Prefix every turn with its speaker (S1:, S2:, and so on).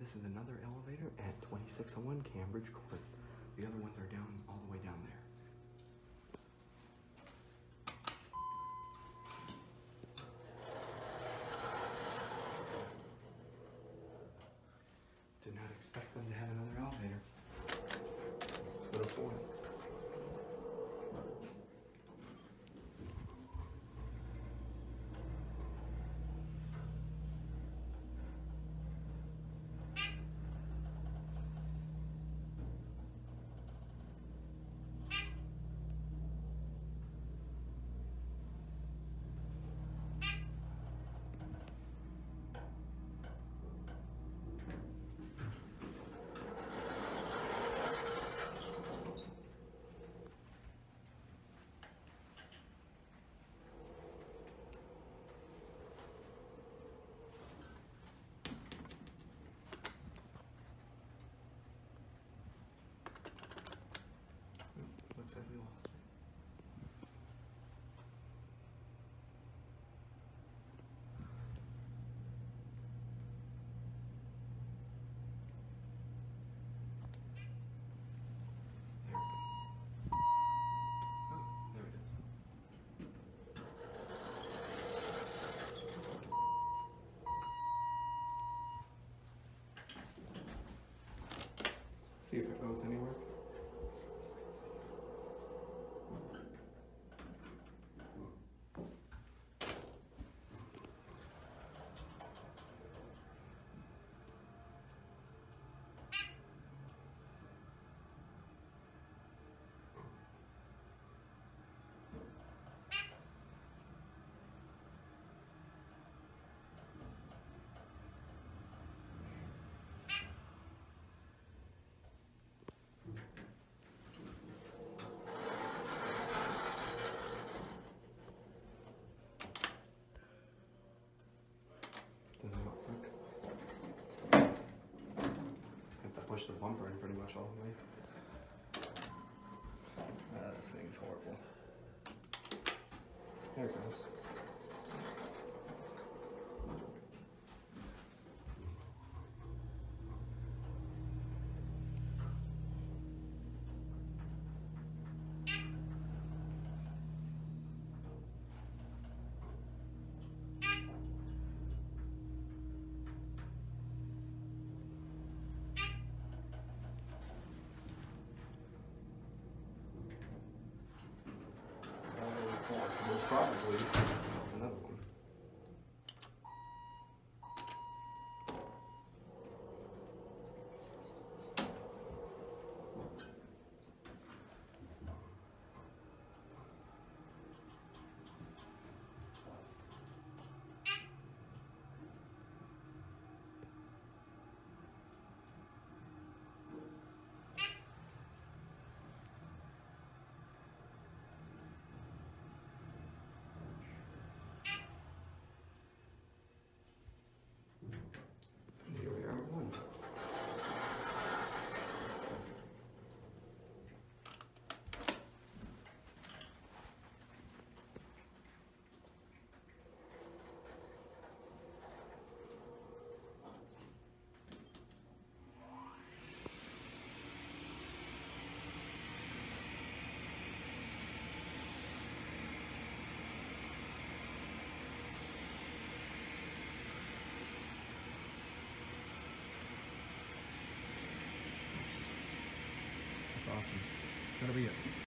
S1: this is another elevator at 2601 Cambridge Court. The other ones are down all the way down there. Did not expect them to have another elevator. What a foil. Looks like we lost it. There. Oh, there it is. See if it goes anywhere. Push the bumper in pretty much all the way. This thing's horrible. There it goes. So there's probably another one. Awesome. That'll be it.